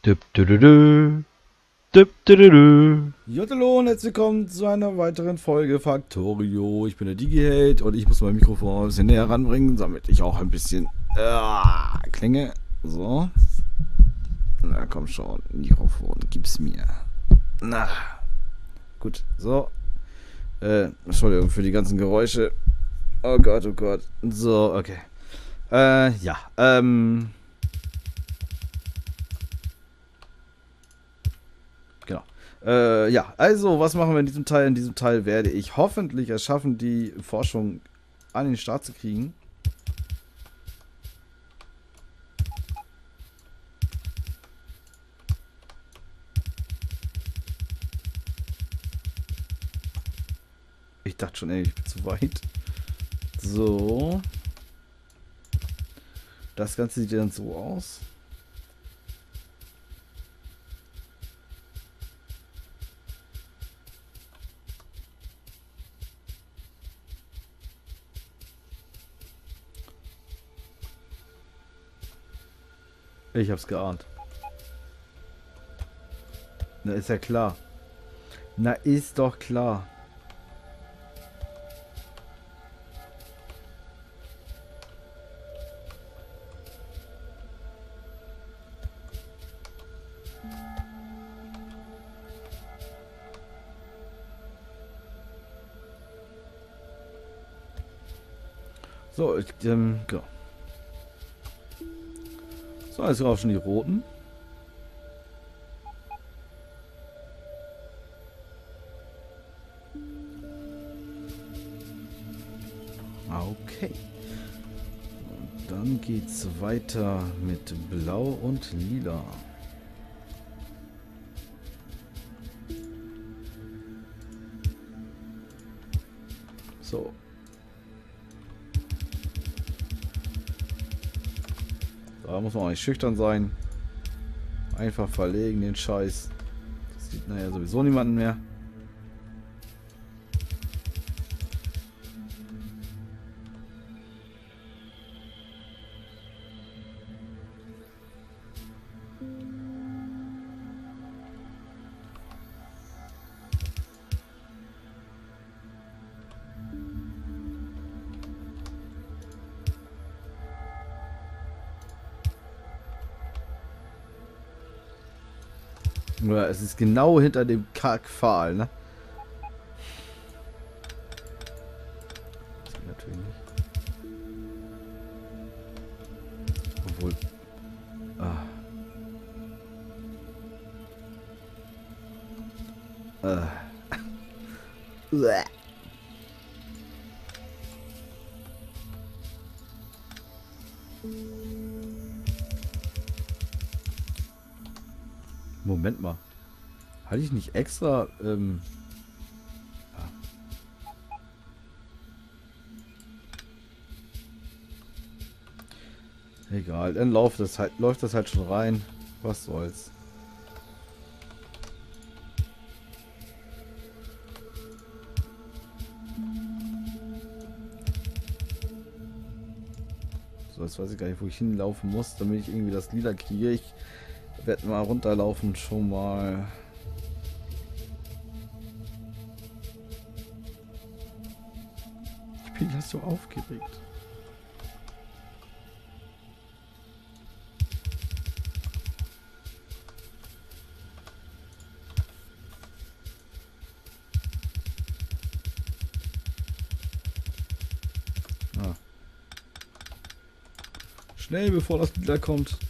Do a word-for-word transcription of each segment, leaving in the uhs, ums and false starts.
Düpp, düdüdü. Düpp, düdüdü. Hallo und herzlich willkommen zu einer weiteren Folge Factorio. Ich bin der DigiHeld und ich muss mein Mikrofon ein bisschen näher ranbringen, damit ich auch ein bisschen äh, klinge. So. Na komm schon, Mikrofon, gib's mir. Na. Gut, so. Äh, Entschuldigung für die ganzen Geräusche. Oh Gott, oh Gott. So, okay. Äh, ja, ähm. Genau. Äh, ja, also, was machen wir in diesem Teil? In diesem Teil werde ich hoffentlich es schaffen, die Forschung an den Start zu kriegen. Ich dachte schon, ey, ich bin zu weit. So. Das Ganze sieht dann so aus. Ich hab's geahnt. Na, ist ja klar. Na, ist doch klar. So, ich, ähm, genau. So, jetzt auch schon die roten. Okay. Und dann geht's weiter mit Blau und Lila. So. Da muss man auch nicht schüchtern sein. Einfach verlegen den Scheiß. Das sieht nachher sowieso niemanden mehr. Ja, es ist genau hinter dem Kackpfahl, ne? Das geht natürlich nicht. Obwohl. Ah. Ah. Uah. Moment mal. Hatte ich nicht extra, ähm... ja. Egal, dann läuft das halt, läuft das halt schon rein. Was soll's. So, jetzt weiß ich gar nicht, wo ich hinlaufen muss, damit ich irgendwie das Lila kriege. Ich werde mal runterlaufen schon mal. Ich bin ja so aufgeregt. Ah. Schnell, bevor das Lila kommt.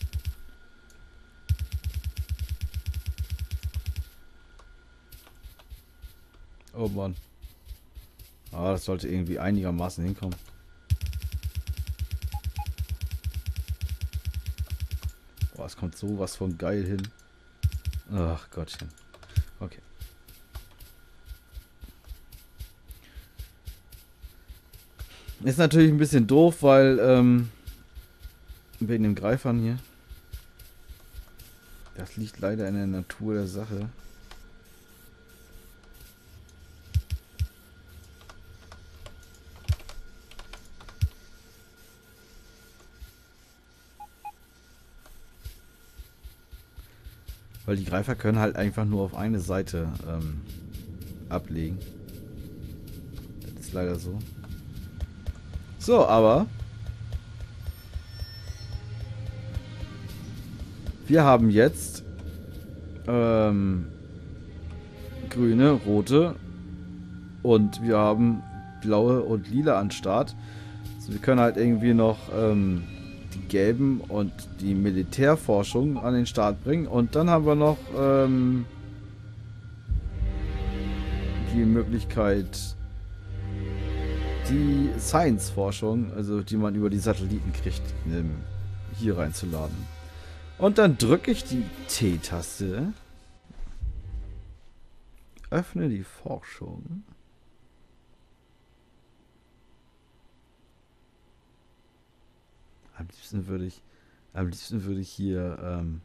Oh Mann. Ah, das sollte irgendwie einigermaßen hinkommen. Boah, es kommt sowas von geil hin. Ach Gottchen. Okay. Ist natürlich ein bisschen doof, weil ähm, wegen den Greifern hier. Das liegt leider in der Natur der Sache. Weil die Greifer können halt einfach nur auf eine Seite ähm, ablegen. Das ist leider so. So, aber wir haben jetzt ähm, grüne, rote und wir haben blaue und lila an Start. Also wir können halt irgendwie noch ähm, die gelben und die Militärforschung an den Start bringen. Und dann haben wir noch ähm, die Möglichkeit, die Science-Forschung, also die man über die Satelliten kriegt, ähm, hier reinzuladen. Und dann drücke ich die T-Taste, öffne die Forschung. Am liebsten würde ich, am liebsten würde ich hier ähm,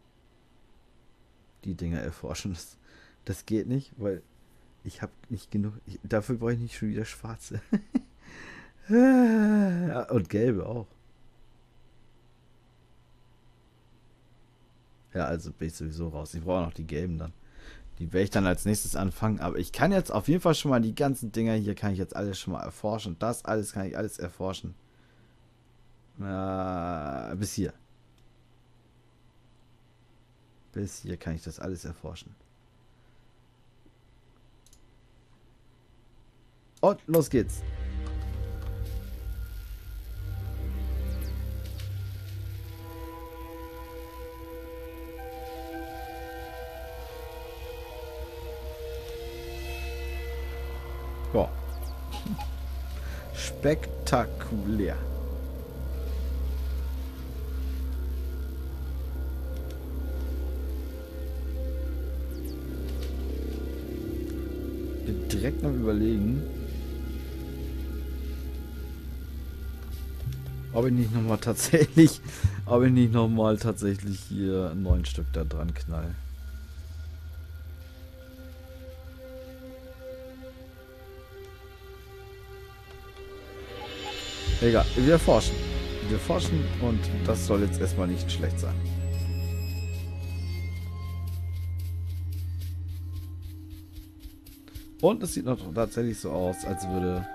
die Dinger erforschen. Das, das geht nicht, weil ich habe nicht genug. Ich, dafür brauche ich nicht schon wieder schwarze. Und gelbe auch. Ja, also bin ich sowieso raus. Ich brauche noch die gelben dann. Die werde ich dann als nächstes anfangen. Aber ich kann jetzt auf jeden Fall schon mal die ganzen Dinger hier, kann ich jetzt alles schon mal erforschen. Das alles kann ich alles erforschen. Äh, bis hier. Bis hier kann ich das alles erforschen. Und los geht's. Ja. Spektakulär. Ich bin direkt noch überlegen, ob ich nicht nochmal tatsächlich, ob ich nicht nochmal tatsächlich hier neun Stück da dran knall. Egal, wir forschen. Wir forschen und das soll jetzt erstmal nicht schlecht sein. Und es sieht noch tatsächlich so aus, als würde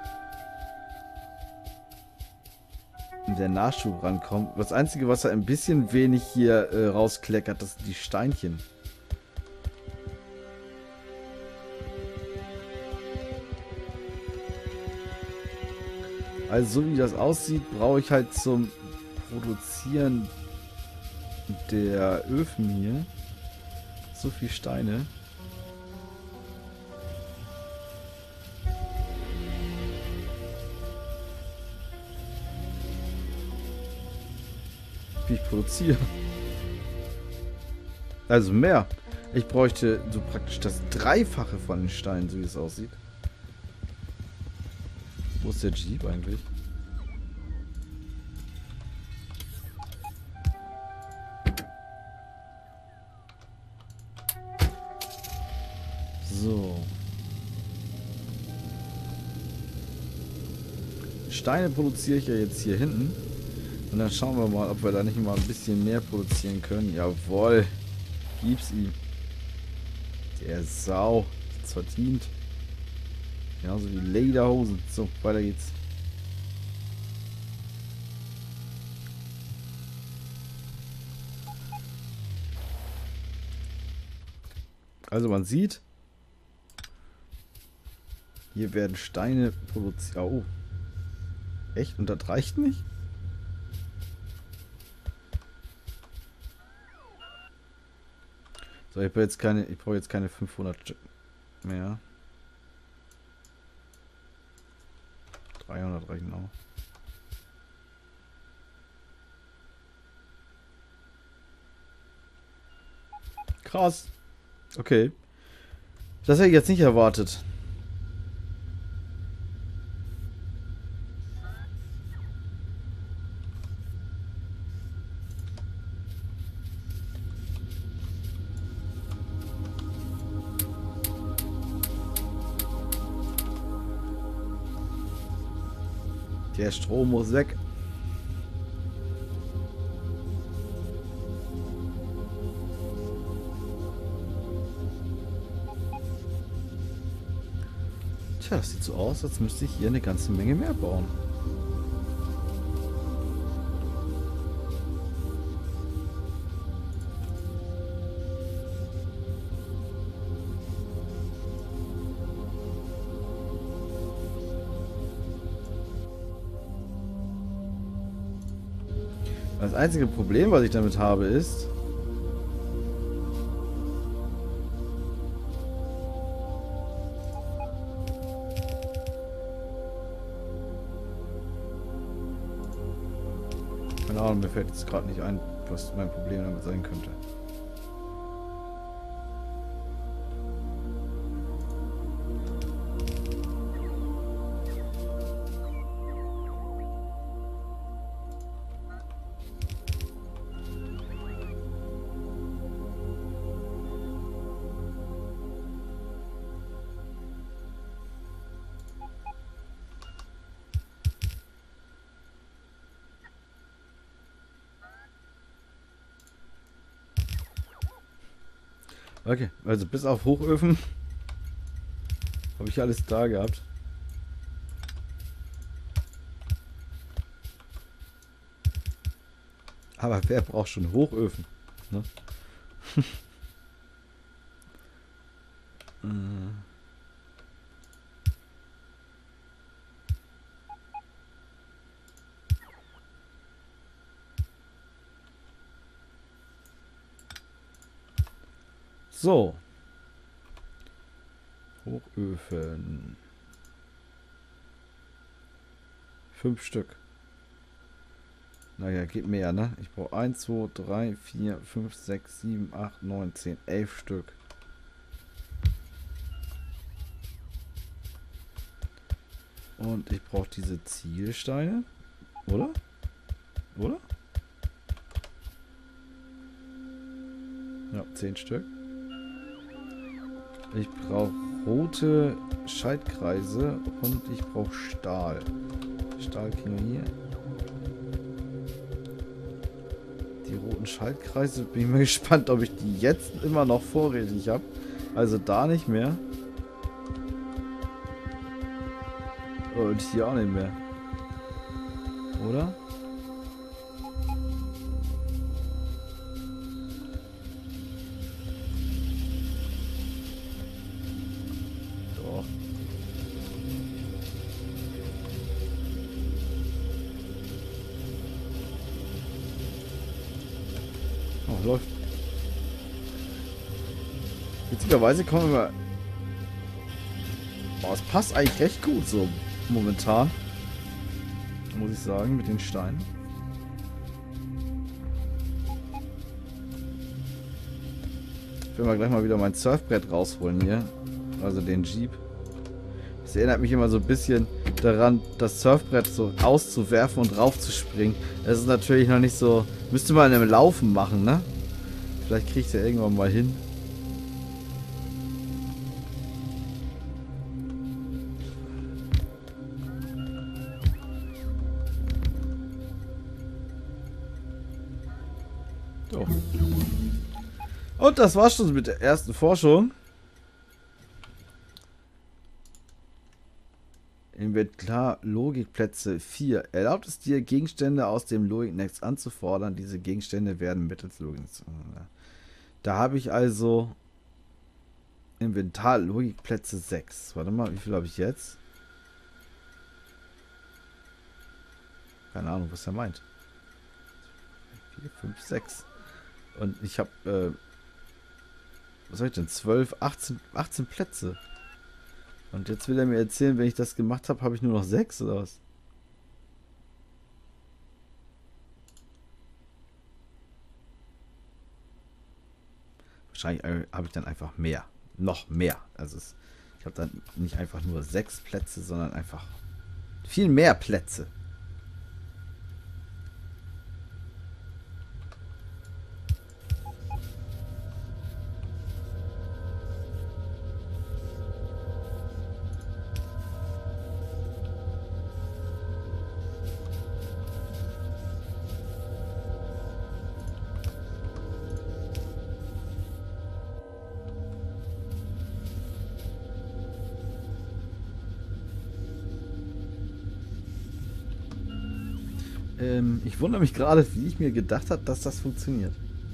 der Nachschub rankommen. Das Einzige, was er ein bisschen wenig hier äh, rauskleckert, das sind die Steinchen. Also so wie das aussieht, brauche ich halt zum Produzieren der Öfen hier so viel Steine. Wie ich produziere. Also mehr. Ich bräuchte so praktisch das Dreifache von den Steinen, so wie es aussieht. Wo ist der Jeep eigentlich? So. Steine produziere ich ja jetzt hier hinten. Und dann schauen wir mal, ob wir da nicht mal ein bisschen mehr produzieren können. Jawohl. Gib's ihm. Der Sau. Hat's verdient. Genauso wie Lederhosen. So, weiter geht's. Also man sieht, hier werden Steine produziert. Oh. Echt? Und das reicht nicht? So, ich brauche jetzt keine, ich brauche jetzt keine fünfhundert Stück mehr. dreihundert reichen auch. Krass. Okay. Das hätte ich jetzt nicht erwartet. Der Strom muss weg. Tja, das sieht so aus, als müsste ich hier eine ganze Menge mehr bauen. Das einzige Problem, was ich damit habe, ist, keine Ahnung, mir fällt jetzt gerade nicht ein, was mein Problem damit sein könnte. Okay, also bis auf Hochöfen habe ich alles da gehabt. Aber wer braucht schon Hochöfen? Ne? So. Hochöfen. Fünf Stück. Naja, geht mehr, ne? Ich brauche eins, zwei, drei, vier, fünf, sechs, sieben, acht, neun, zehn, elf Stück. Und ich brauche diese Ziegelsteine. Oder? Oder? Ja, zehn Stück. Ich brauche rote Schaltkreise und ich brauche Stahl. Stahl kriegen wir hier. Die roten Schaltkreise, bin ich mal gespannt, ob ich die jetzt immer noch vorrätig habe. Also da nicht mehr. Und hier auch nicht mehr. Oder? Doch. Oh, läuft. Witzigerweise kommen wir... Oh, es passt eigentlich recht gut so momentan. Muss ich sagen, mit den Steinen. Ich will mal gleich mal wieder mein Surfbrett rausholen hier. Also den Jeep. Das erinnert mich immer so ein bisschen daran, das Surfbrett so auszuwerfen und raufzuspringen. Das ist natürlich noch nicht so... Müsste man im Laufen machen, ne? Vielleicht kriege ich es ja irgendwann mal hin. So. Und das war's schon mit der ersten Forschung. Inventar Logikplätze vier. Erlaubt es dir, Gegenstände aus dem Logiknetz anzufordern. Diese Gegenstände werden mittels Logik... Da habe ich also Inventar Logikplätze sechs. Warte mal, wie viel habe ich jetzt? Keine Ahnung, was er meint. vier, fünf, sechs. Und ich habe, äh, was soll ich denn? zwölf, achtzehn, achtzehn Plätze. Und jetzt will er mir erzählen, wenn ich das gemacht habe, habe ich nur noch sechs oder was? Wahrscheinlich habe ich dann einfach mehr. Noch mehr. Also es, ich habe dann nicht einfach nur sechs Plätze, sondern einfach viel mehr Plätze. Ähm, ich wundere mich gerade, wie ich mir gedacht habe, dass das funktioniert.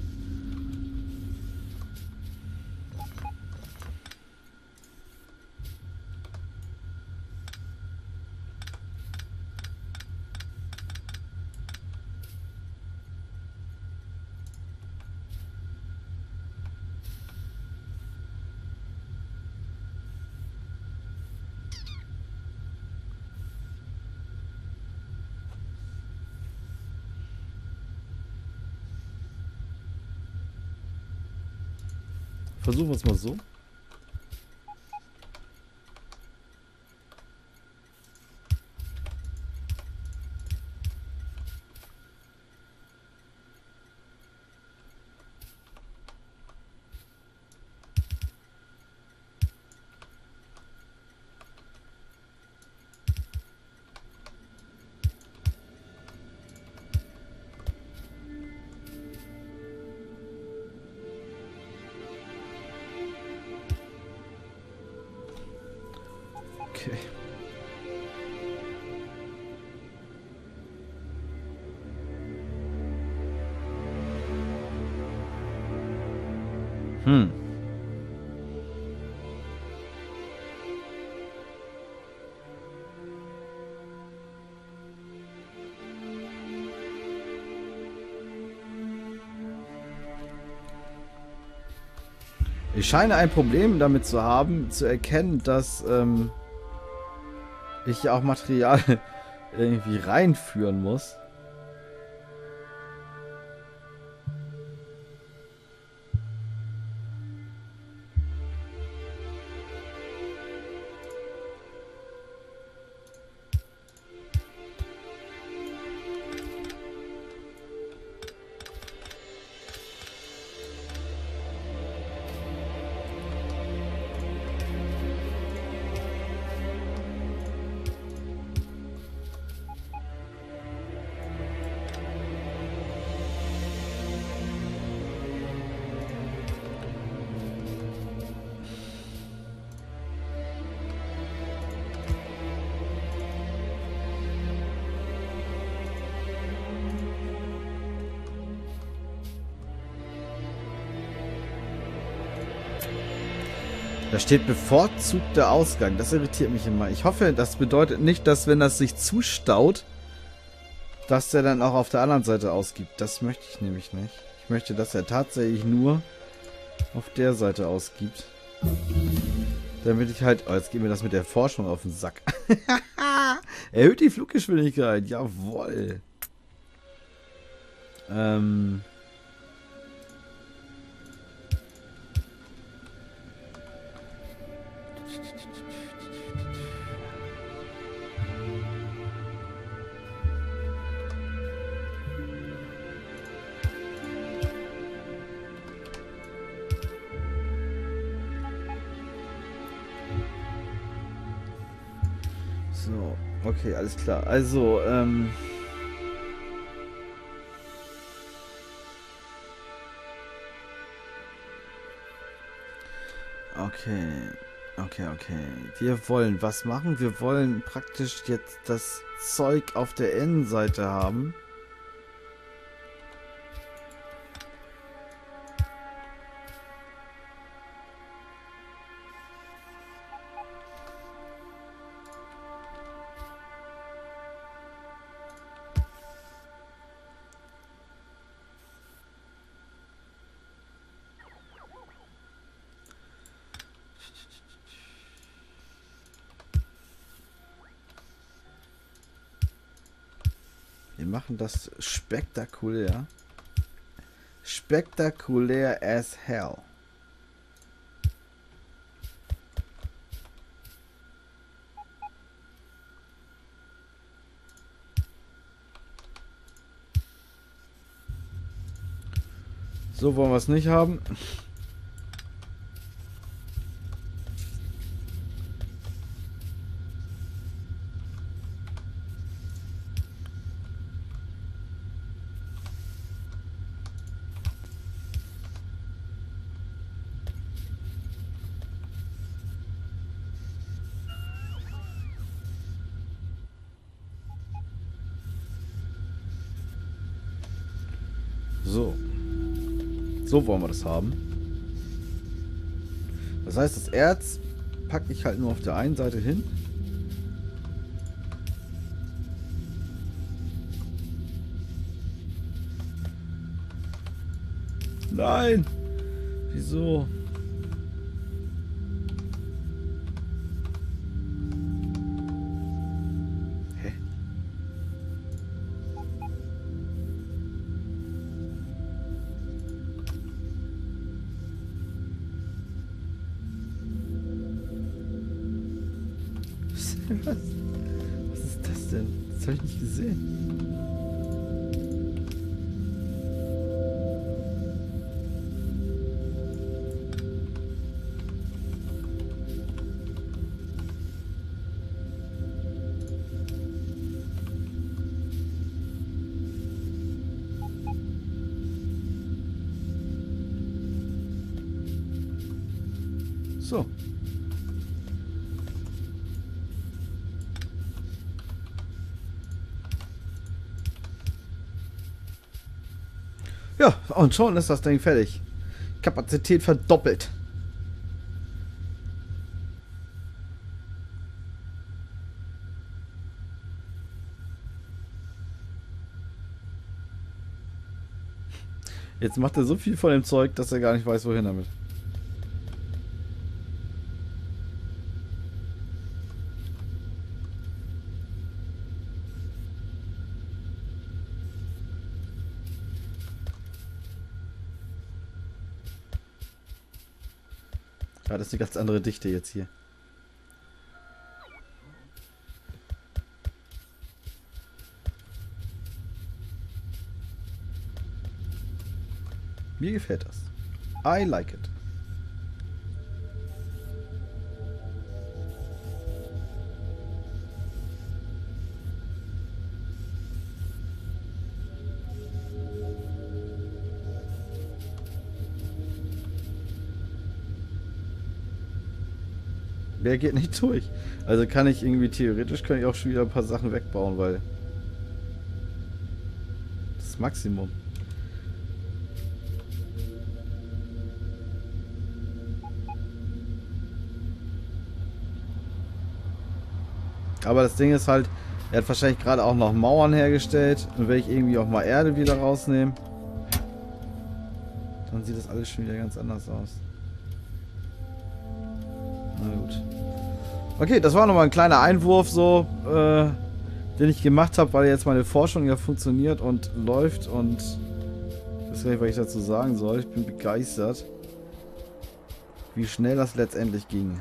Versuchen wir es mal so. Okay. Hm. Ich scheine ein Problem damit zu haben, zu erkennen, dass ähm, ich ja auch Material irgendwie reinführen muss. Da steht bevorzugter Ausgang. Das irritiert mich immer. Ich hoffe, das bedeutet nicht, dass wenn das sich zustaut, dass der dann auch auf der anderen Seite ausgibt. Das möchte ich nämlich nicht. Ich möchte, dass er tatsächlich nur auf der Seite ausgibt. Damit ich halt... Oh, jetzt geht mir das mit der Forschung auf den Sack. Erhöht die Fluggeschwindigkeit. Jawohl. Ähm... So, okay, alles klar. Also, ähm... Okay, okay, okay. Wir wollen was machen? Wir wollen praktisch jetzt das Zeug auf der Innenseite haben. Wir machen das spektakulär. Spektakulär as hell. So wollen wir es nicht haben. So. So wollen wir das haben. Das heißt, das Erz packe ich halt nur auf der einen Seite hin. Nein! Wieso? Hä? Was? Was ist das denn? Das habe ich nicht gesehen. So. Ja, und schon ist das Ding fertig. Kapazität verdoppelt. Jetzt macht er so viel von dem Zeug, dass er gar nicht weiß, wohin damit. Ja, das ist eine ganz andere Dichte jetzt hier. Mir gefällt das. I like it. Der geht nicht durch. Also kann ich irgendwie theoretisch kann ich auch schon wieder ein paar Sachen wegbauen, weil das Maximum. Aber das Ding ist halt, er hat wahrscheinlich gerade auch noch Mauern hergestellt. Und wenn ich irgendwie auch mal Erde wieder rausnehme, dann sieht das alles schon wieder ganz anders aus. Na gut. Okay, das war nochmal ein kleiner Einwurf, so, äh, den ich gemacht habe, weil jetzt meine Forschung ja funktioniert und läuft und ich weiß gar nicht, was ich dazu sagen soll. Ich bin begeistert, wie schnell das letztendlich ging.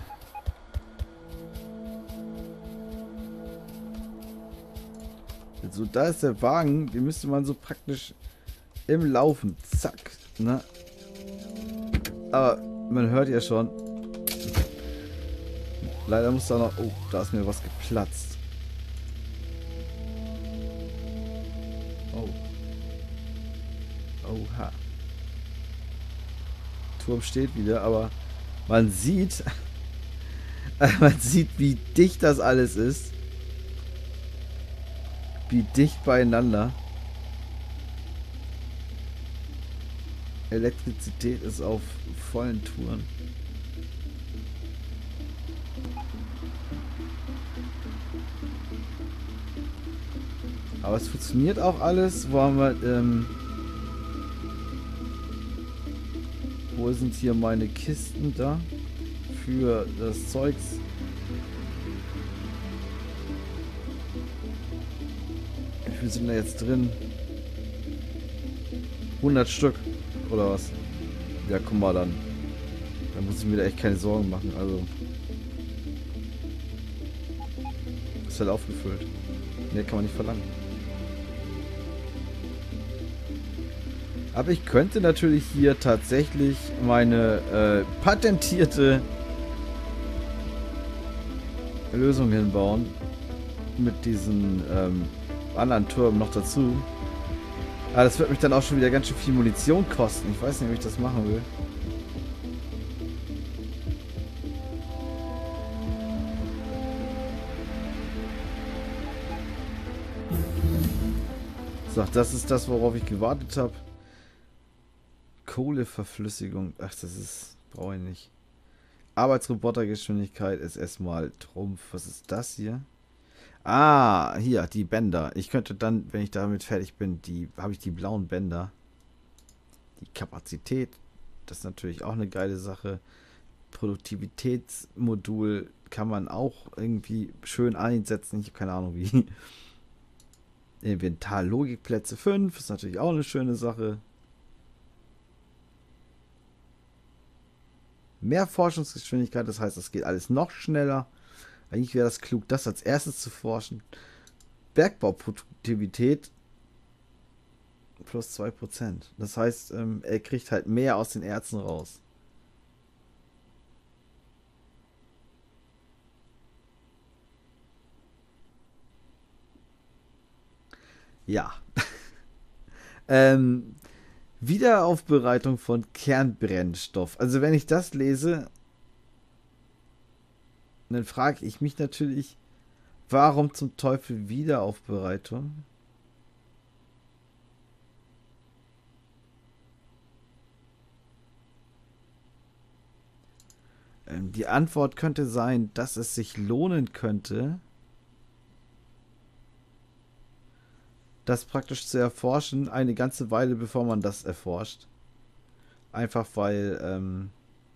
So, da ist der Wagen, den müsste man so praktisch im Laufen, zack, ne? Aber man hört ja schon, leider muss da noch, oh, da ist mir was geplatzt. Oh. Oha. Turm steht wieder, aber man sieht, man sieht, wie dicht das alles ist. Wie dicht beieinander. Elektrizität ist auf vollen Touren. Aber es funktioniert auch alles. Wo haben wir, ähm wo sind hier meine Kisten da? Für das Zeugs. Wie viel sind da jetzt drin? hundert Stück. Oder was? Ja, guck mal dann. Da muss ich mir da echt keine Sorgen machen. Also. Ist halt aufgefüllt. Mehr kann man nicht verlangen. Aber ich könnte natürlich hier tatsächlich meine äh, patentierte Lösung hinbauen. Mit diesen ähm, anderen Türmen noch dazu. Aber das wird mich dann auch schon wieder ganz schön viel Munition kosten. Ich weiß nicht, ob ich das machen will. So, das ist das, worauf ich gewartet habe. Kohleverflüssigung. Ach, das ist... Brauche ich nicht. Arbeitsrobotergeschwindigkeit ist erstmal Trumpf. Was ist das hier? Ah, hier, die Bänder. Ich könnte dann, wenn ich damit fertig bin, die habe ich die blauen Bänder. Die Kapazität, das ist natürlich auch eine geile Sache. Produktivitätsmodul kann man auch irgendwie schön einsetzen. Ich habe keine Ahnung wie. Inventar-Logikplätze fünf ist natürlich auch eine schöne Sache. Mehr Forschungsgeschwindigkeit, das heißt, es geht alles noch schneller. Eigentlich wäre das klug, das als erstes zu forschen. Bergbauproduktivität plus zwei Prozent. Das heißt, ähm, er kriegt halt mehr aus den Erzen raus. Ja. ähm, Wiederaufbereitung von Kernbrennstoff. Also wenn ich das lese, dann frage ich mich natürlich, warum zum Teufel Wiederaufbereitung? Ähm, die Antwort könnte sein, dass es sich lohnen könnte, das praktisch zu erforschen, eine ganze Weile bevor man das erforscht. Einfach weil, ähm,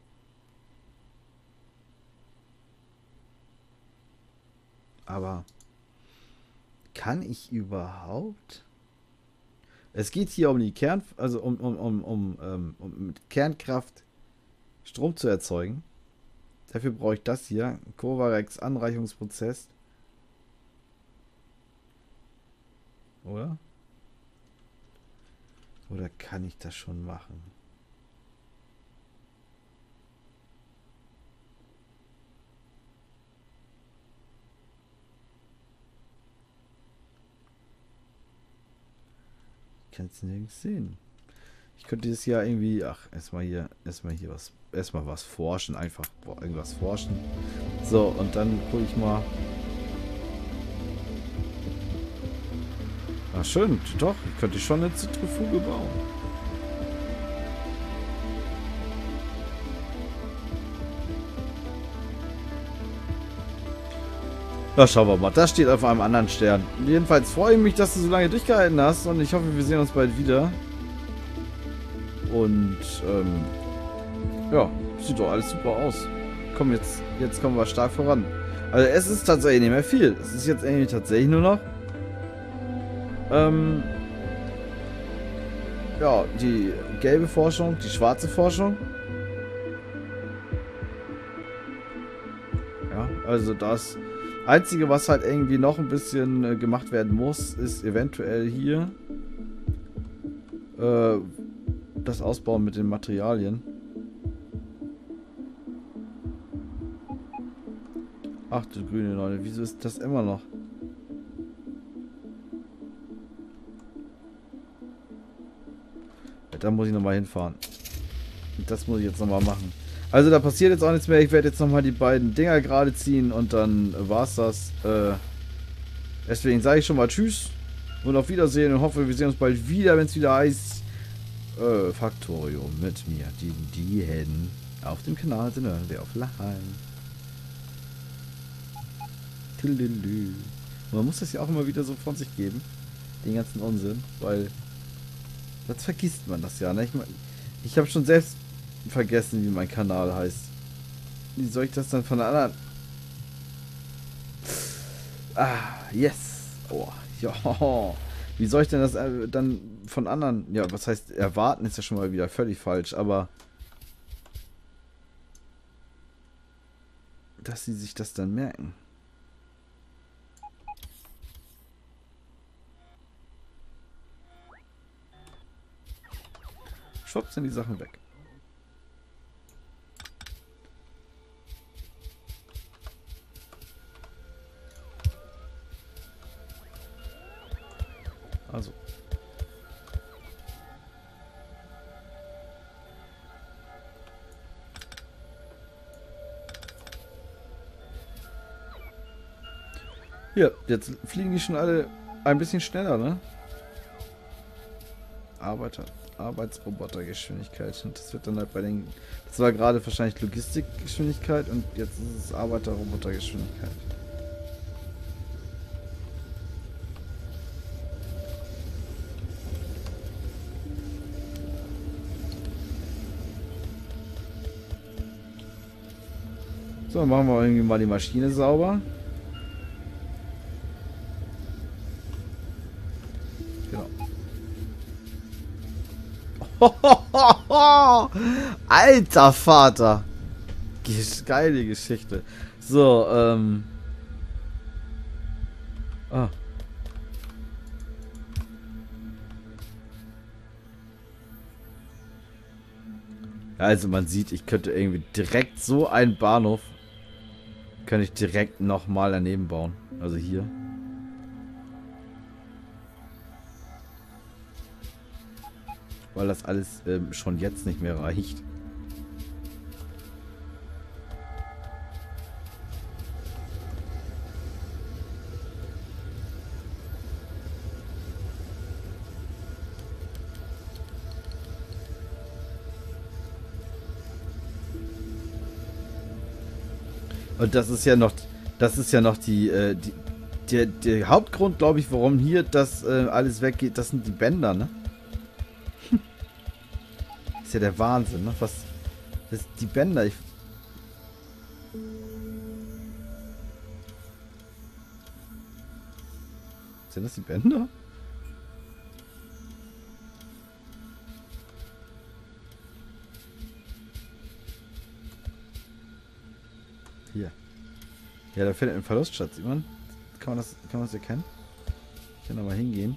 aber kann ich überhaupt? Es geht hier um die Kern, also um, um, um, um, um, um mit Kernkraft Strom zu erzeugen. Dafür brauche ich das hier. Covarex Anreichungsprozess. Oder? Oder kann ich das schon machen? Ich kann es nirgends sehen. Ich könnte das ja irgendwie, ach, erstmal hier, erstmal hier was, erstmal was forschen, einfach irgendwas forschen. So, und dann gucke ich mal. Ah, schön, doch, ich könnte schon eine Zentrifuge bauen. Na, schauen wir mal. Das steht auf einem anderen Stern. Jedenfalls freue ich mich, dass du so lange durchgehalten hast und ich hoffe, wir sehen uns bald wieder. Und, ähm, ja, sieht doch alles super aus. Komm, jetzt, jetzt kommen wir stark voran. Also, es ist tatsächlich nicht mehr viel. Es ist jetzt irgendwie tatsächlich nur noch, ähm, ja, die gelbe Forschung, die schwarze Forschung. Ja, also das Einzige, was halt irgendwie noch ein bisschen äh, gemacht werden muss, ist eventuell hier äh, das Ausbauen mit den Materialien. Ach du grüne Leute, wieso ist das immer noch? Ja, da muss ich nochmal hinfahren. Das muss ich jetzt nochmal machen. Also da passiert jetzt auch nichts mehr. Ich werde jetzt nochmal die beiden Dinger gerade ziehen und dann war's das. Äh, deswegen sage ich schon mal Tschüss und auf Wiedersehen und hoffe, wir sehen uns bald wieder, wenn es wieder heißt äh, Factorio mit mir. Die, die Helden auf dem Kanal sind wir auf Lachen. Man muss das ja auch immer wieder so von sich geben. Den ganzen Unsinn, weil das vergisst man das ja. Ne? Ich, ich habe schon selbst vergessen, wie mein Kanal heißt. Wie soll ich das dann von der anderen... Ah, yes. Oh, ja. Wie soll ich denn das äh, dann von anderen... Ja, was heißt erwarten, ist ja schon mal wieder völlig falsch, aber... Dass sie sich das dann merken. Schwupps sind die Sachen weg. Also. Ja, jetzt fliegen die schon alle ein bisschen schneller, ne? Arbeiter. Arbeitsrobotergeschwindigkeit. Und das wird dann halt bei den... Das war gerade wahrscheinlich Logistikgeschwindigkeit und jetzt ist es Arbeiterrobotergeschwindigkeit. So, machen wir irgendwie mal die Maschine sauber. Genau. Alter Vater! Geile Geschichte. So, ähm. Ah. Also man sieht, ich könnte irgendwie direkt so einen Bahnhof könnte ich direkt nochmal daneben bauen. Also hier. Weil das alles ähm, schon jetzt nicht mehr reicht. Und das ist ja noch, das ist ja noch die, äh, die der, der Hauptgrund, glaube ich, warum hier das äh, alles weggeht, das sind die Bänder, ne? Ist ja der Wahnsinn, ne? Was, das, die Bänder, ich... Sind das die Bänder? Hier. Ja, da findet ein Verlust statt, sieht man? Kann man das, kann man das erkennen? Ich kann da mal hingehen.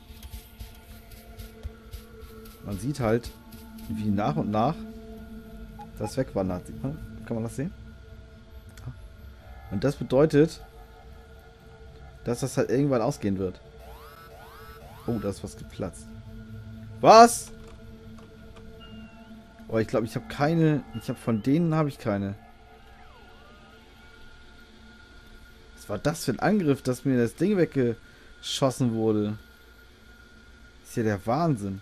Man sieht halt, wie nach und nach das wegwandert. Sieht man? Kann man das sehen? Und das bedeutet, dass das halt irgendwann ausgehen wird. Oh, da ist was geplatzt. Was? Oh, ich glaube, ich habe keine... Ich habe von denen habe ich keine. Was war das für ein Angriff, dass mir das Ding weggeschossen wurde? Das ist ja der Wahnsinn.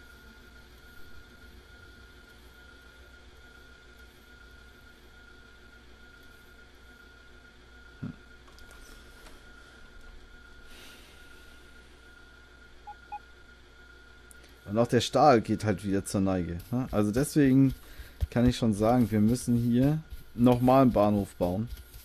Hm. Und auch der Stahl geht halt wieder zur Neige. Ne? Also deswegen kann ich schon sagen, wir müssen hier nochmal einen Bahnhof bauen.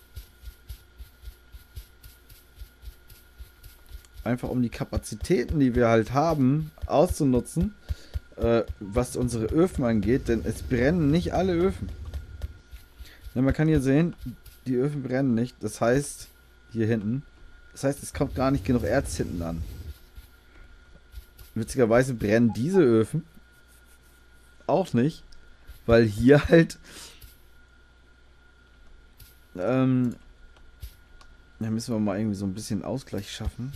Einfach um die Kapazitäten, die wir halt haben, auszunutzen, äh, was unsere Öfen angeht, denn es brennen nicht alle Öfen. Ja, man kann hier sehen, die Öfen brennen nicht, das heißt, hier hinten, das heißt, es kommt gar nicht genug Erz hinten an. Witzigerweise brennen diese Öfen auch nicht, weil hier halt, ähm, da müssen wir mal irgendwie so ein bisschen Ausgleich schaffen.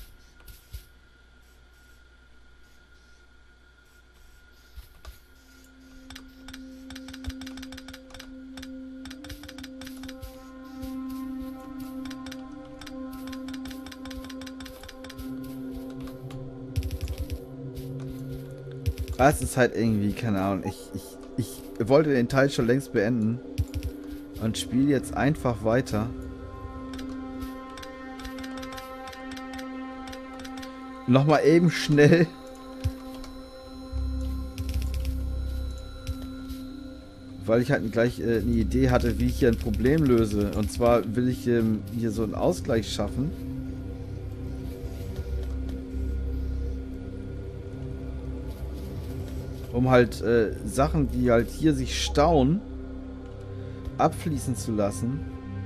Das ist halt irgendwie, keine Ahnung, ich, ich, ich wollte den Teil schon längst beenden und spiele jetzt einfach weiter. Nochmal eben schnell. Weil ich halt gleich äh, eine Idee hatte, wie ich hier ein Problem löse. Und zwar will ich ähm, hier so einen Ausgleich schaffen. Um halt äh, Sachen, die halt hier sich stauen, abfließen zu lassen.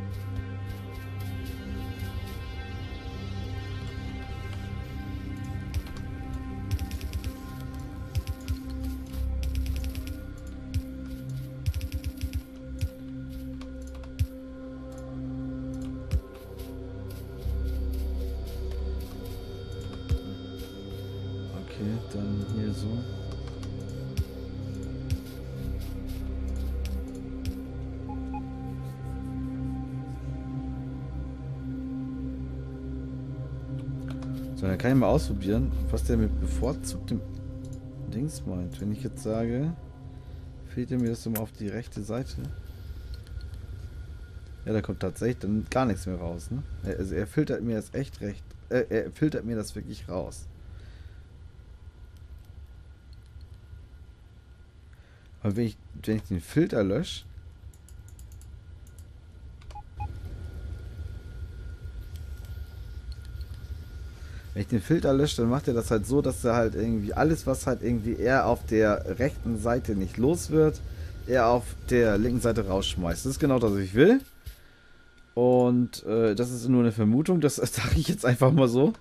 Okay, dann hier so. So, dann kann ich mal ausprobieren, was der mit bevorzugtem Ding Dings meint. Wenn ich jetzt sage, filtert mir das immer auf die rechte Seite. Ja, da kommt tatsächlich dann gar nichts mehr raus, ne? Also er filtert mir das echt recht. Äh, er filtert mir das wirklich raus. Aber wenn ich, wenn ich den Filter lösche, wenn ich den Filter lösche, dann macht er das halt so, dass er halt irgendwie alles, was halt irgendwie er auf der rechten Seite nicht los wird, er auf der linken Seite rausschmeißt. Das ist genau das, was ich will. Und äh, das ist nur eine Vermutung, das sage ich jetzt einfach mal so.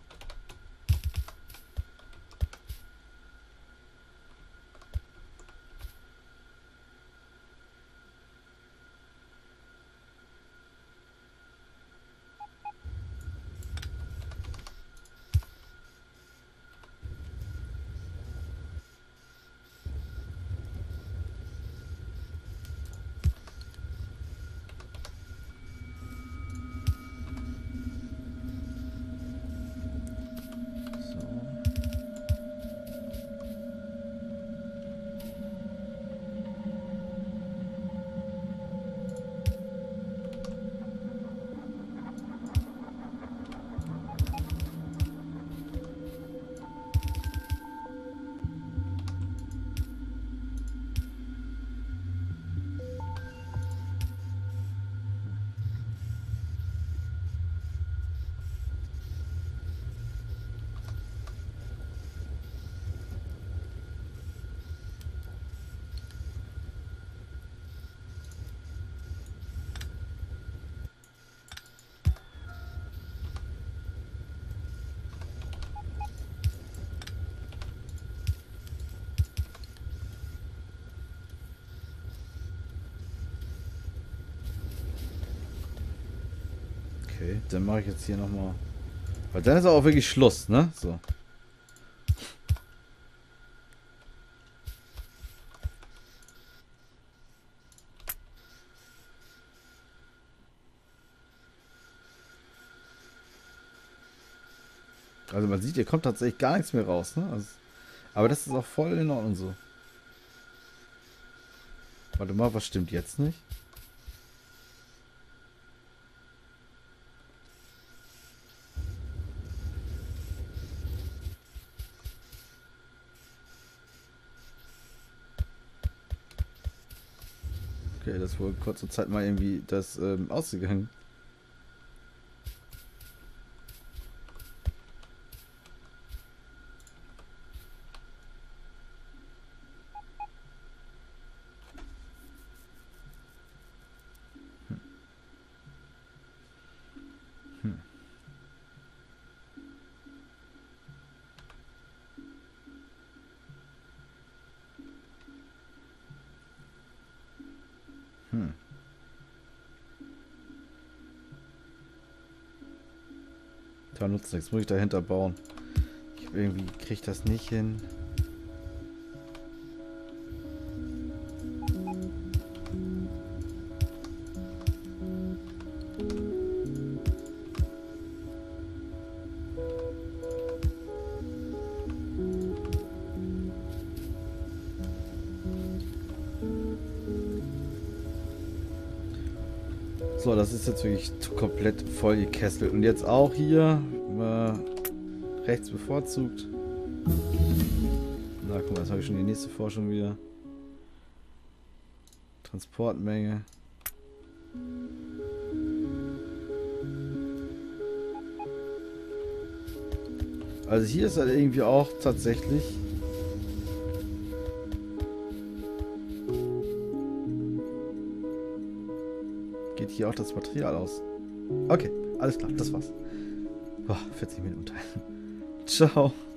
Okay, dann mache ich jetzt hier nochmal. Weil dann ist auch wirklich Schluss, ne? So. Also man sieht, hier kommt tatsächlich gar nichts mehr raus, ne? Also, aber das ist auch voll in Ordnung so. Warte mal, was stimmt jetzt nicht? Okay, das ist wohl kurze Zeit mal irgendwie das ähm, ausgegangen. Hm. Hm. Hm. Da nutzt nichts, muss ich dahinter bauen. Ich irgendwie kriege ich das nicht hin. So, das ist jetzt wirklich komplett voll gekesselt. Und jetzt auch hier äh, rechts bevorzugt. Na, guck mal, jetzt habe ich schon die nächste Forschung wieder. Transportmenge. Also hier ist halt irgendwie auch tatsächlich... Geht hier auch das Material aus. Okay, alles klar, das war's. Boah, vierzig Minuten. Ciao.